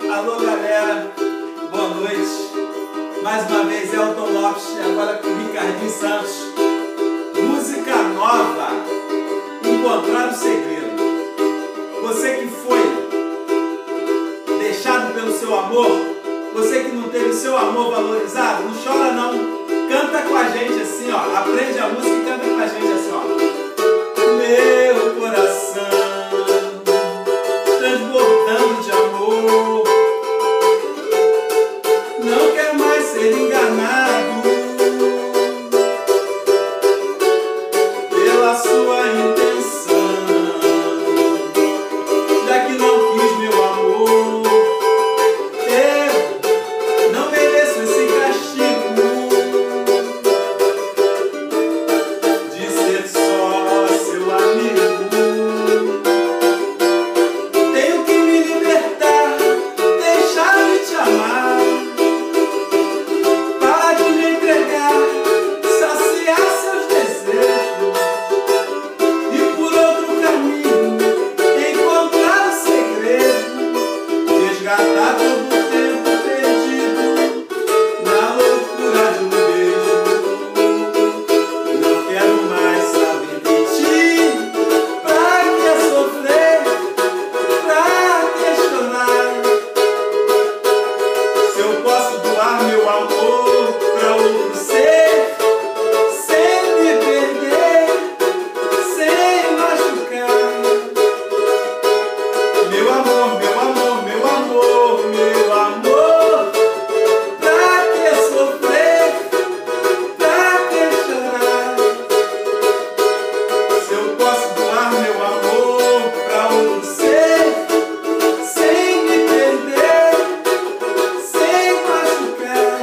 Alô galera, boa noite. Mais uma vez Elton Lopes, agora com Ricardinho Santos. Música nova, Encontrar o Segredo. Você que foi deixado pelo seu amor, você que não teve o seu amor valorizado, não chora não. Canta com a gente assim, ó. Aprende a música e canta com a gente assim, ó. Meu coração transbordando de amor, não quer mais ser enganado pela sua intenção, já que não quis meu amor. Eu não mereço esse castigo de ser só seu amigo. Tenho que me libertar, deixar de te amar, parar de me entregar, saciar seus desejos e por outro caminho encontrar o segredo, resgatar todo o tempo perdido na loucura de um beijo. Não quero mais saber de ti. Pra que sofrer? Pra que chorar? Se eu posso doar meu amor pra outro ser, sem me perder, sem machucar. Meu amor, meu amor, meu amor, meu amor. Pra que sofrer? Pra que chorar? Se eu posso doar meu amor pra outro ser, sem me perder, sem machucar.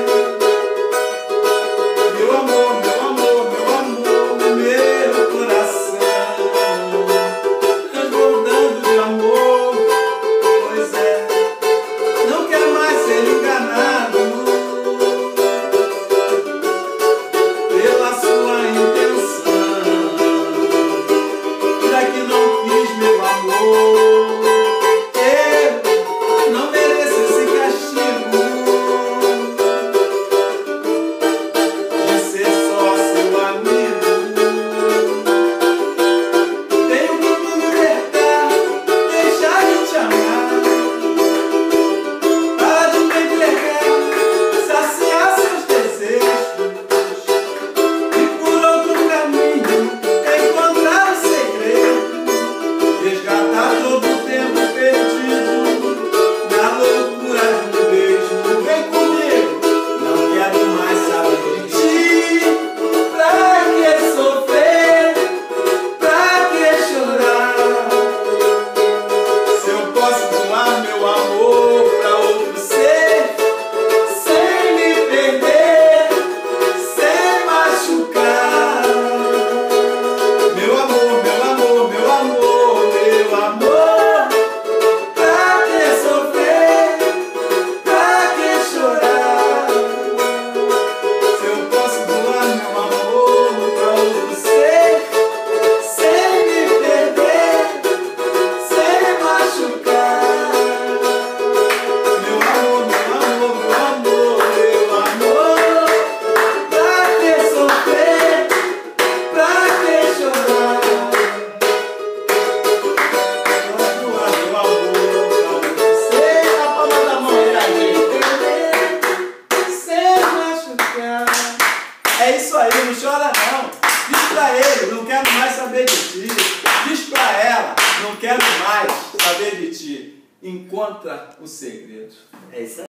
Meu amor, meu amor, meu amor, meu coração transbordando de amor. Pois é, não quer mais ser enganado pela sua intenção, já que não quis meu amor. Eu não mereço esse castigo de ser só seu amigo. Tenho que me libertar, deixar de te amar, parar de me entregar, saciar seus desejos e por outro caminho encontrar o segredo, resgatar todo o tempo perdido na loucura de um beijo. Vem comigo, não quero mais saber de ti. Pra que sofrer? Pra que chorar? Se eu posso doar meu amor pra outro ser, sem me perder, sem machucar. Meu amor, meu amor, meu amor, meu amor. Pra que sofrer? Pra que chorar? Se eu posso doar meu amor pra outro ser, sem me perder, sem machucar. Meu amor, meu amor, meu amor, meu amor. Pra que sofrer? Pra que chorar? Posso doar meu amor pra outro ser, na palma da mão, Ricardinho. Sem machucar. É isso aí, não chora não. Diz pra ele, não quero mais saber de ti. Diz pra ela, não quero mais saber de ti. Encontra o segredo. É isso aí.